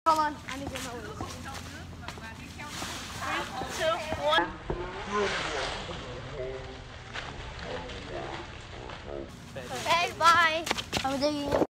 Hold on, I need to get my words. 3, 2, 1. Okay, bye. I'm digging.